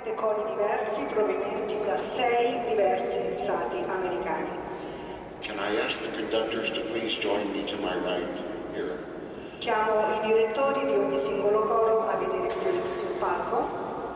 7 cori diversi provenienti da 6 diversi stati americani. Can I ask the conductors to please join me to my right here? Chiamo i direttori di ogni singolo coro a venire qui sul palco.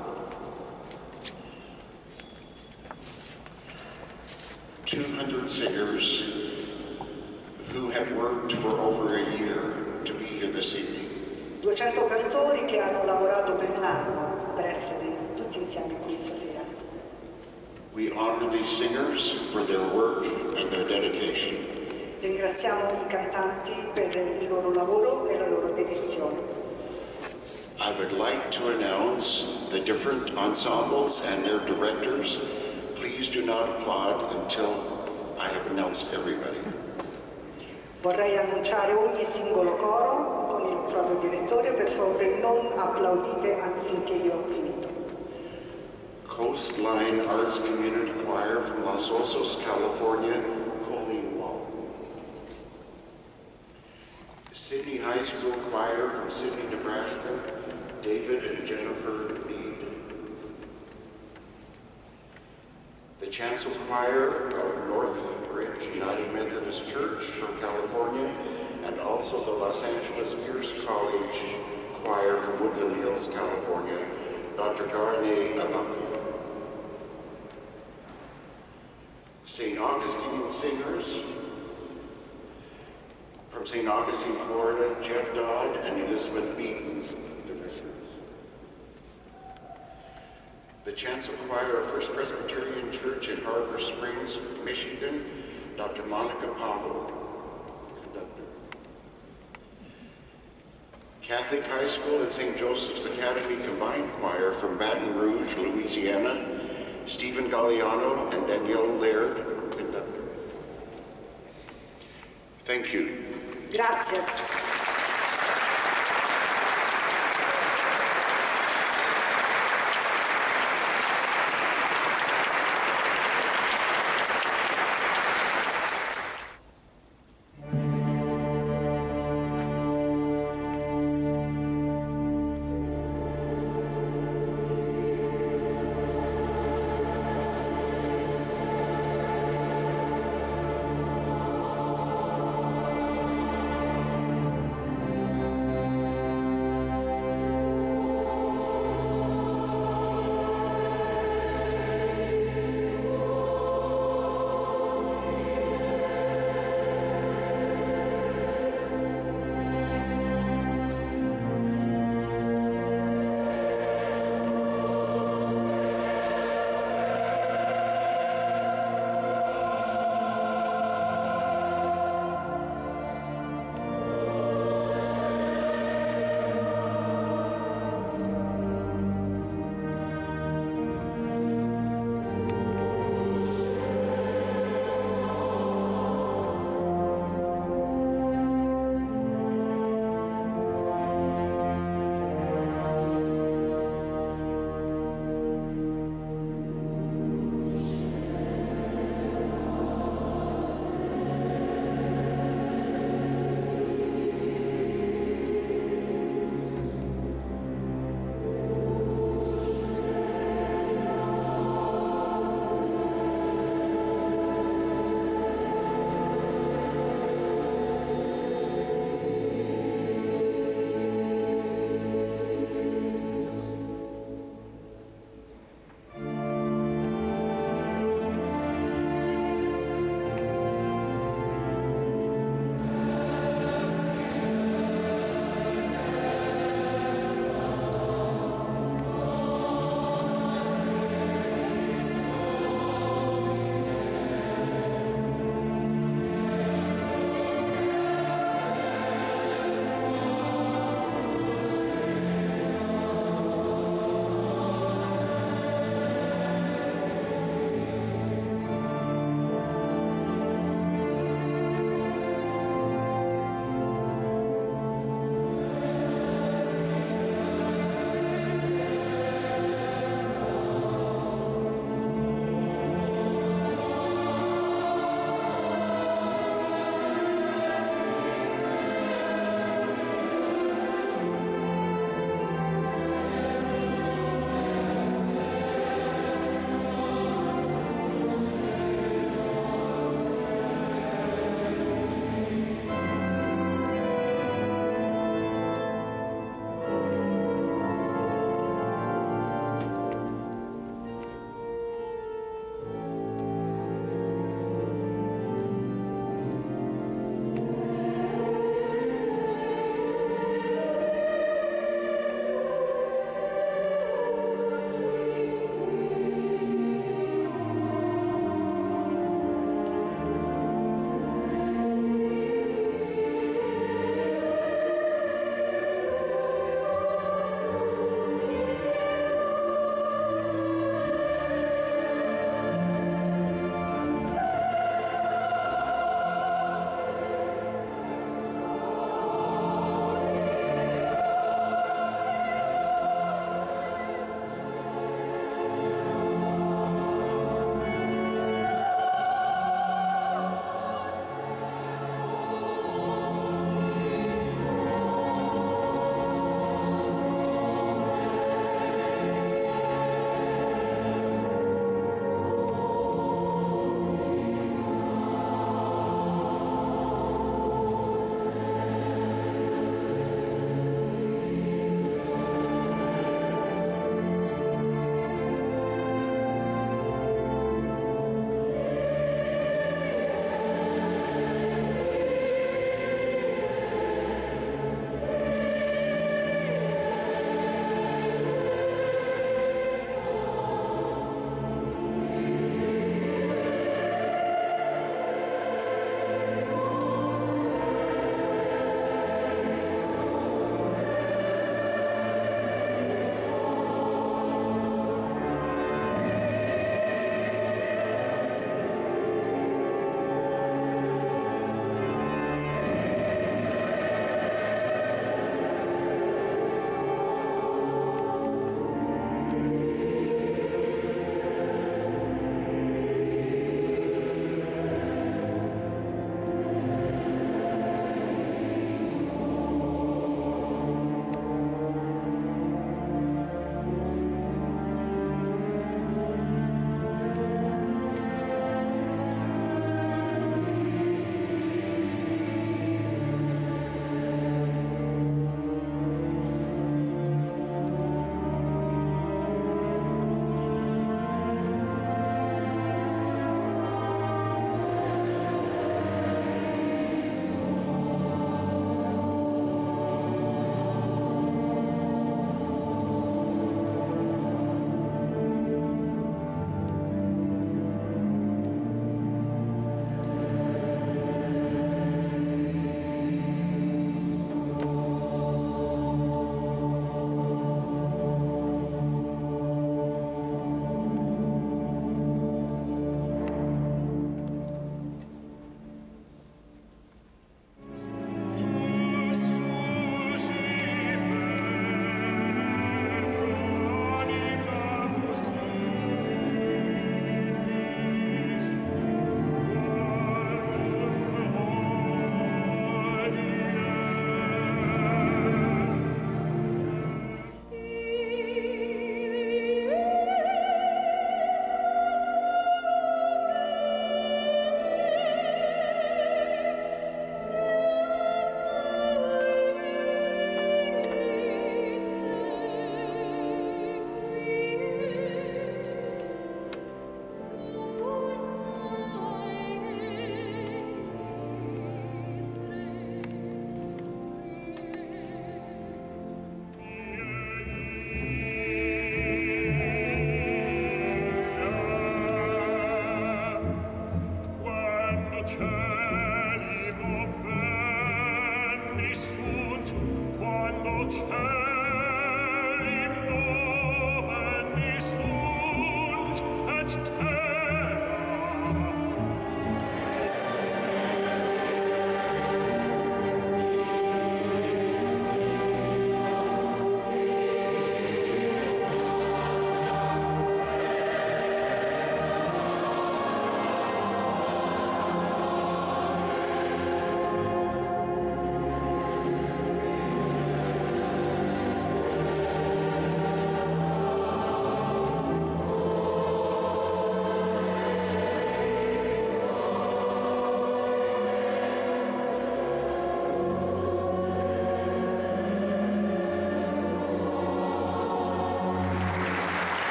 Singers who have worked for over a year to be here this evening. 200 cantori che hanno lavorato per un anno per essere tutti insieme qui stasera. We honor these singers for their work and their dedication. Ringraziamo i cantanti per il loro lavoro e la loro dedizione. I would like to announce the different ensembles and their directors. Please do not applaud until I have announced everybody. Vorrei annunciare ogni singolo coro con il proprio direttore, per favore non applaudite affinché io ho finito. Coastline Arts Community Choir from Los Osos, California, Colleen Wall. Sydney High School Choir from Sydney, Nebraska, David and Jennifer Mead. The Chancel Choir of Northridge United Methodist Church from California, and also the Los Angeles Pierce College Choir from Woodland Hills, California, Dr. Garne Abaki. St. Augustine Singers from St. Augustine, Florida, Jeff Dodd and Elizabeth Beaton. The Chancel Choir of First Presbyterian Church in Harbor Springs, Michigan, Dr. Monica Pavel, conductor. Catholic High School and St. Joseph's Academy Combined Choir from Baton Rouge, Louisiana, Stephen Galliano and Danielle Laird, conductor. Thank you. Grazie.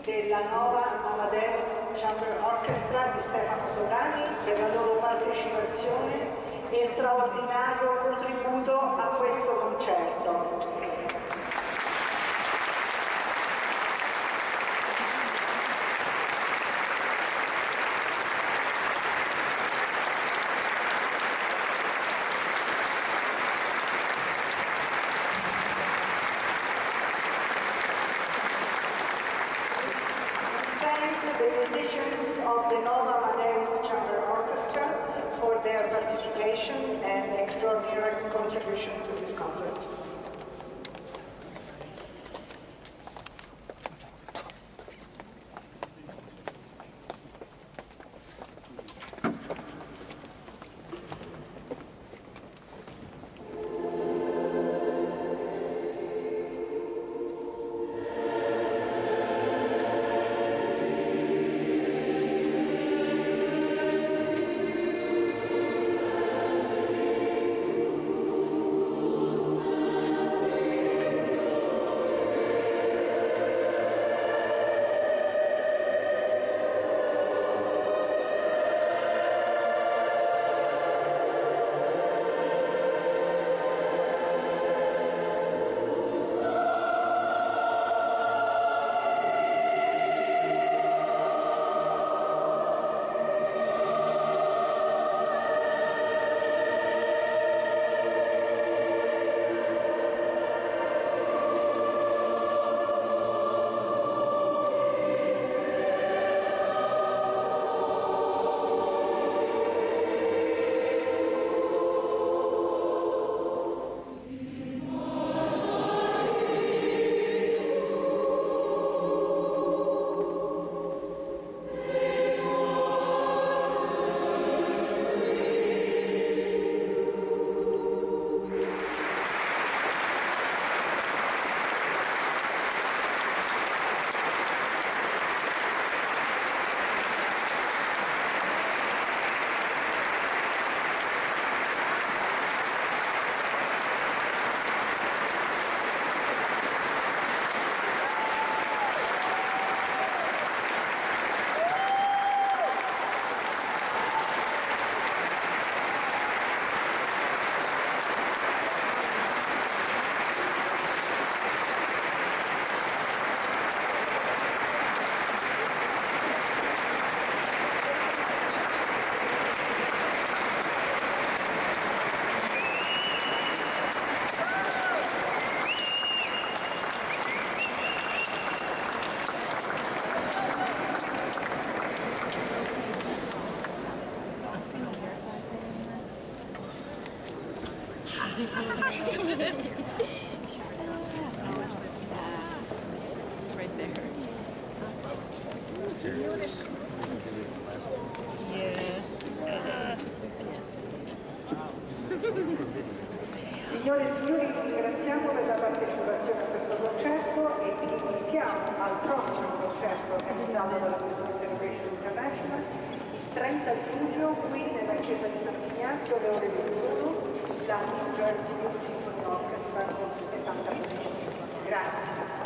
della Nova Amadeus Chamber Orchestra di Stefano Sovrani per la loro partecipazione e straordinario contributo a questo concerto. The musicians of the Nova Amadeus Chamber Orchestra for their participation and extraordinary contribution to this concert. It's right there. Signore e signori, vi ringraziamo per la partecipazione a questo concerto e vi invitiamo al prossimo concerto organizzato dalla Music Celebration International il 30 giugno qui nella chiesa di Sant'Ignazio alle ore 21, la New Jersey Youth Symphony Orchestra con 70 musicisti. Grazie.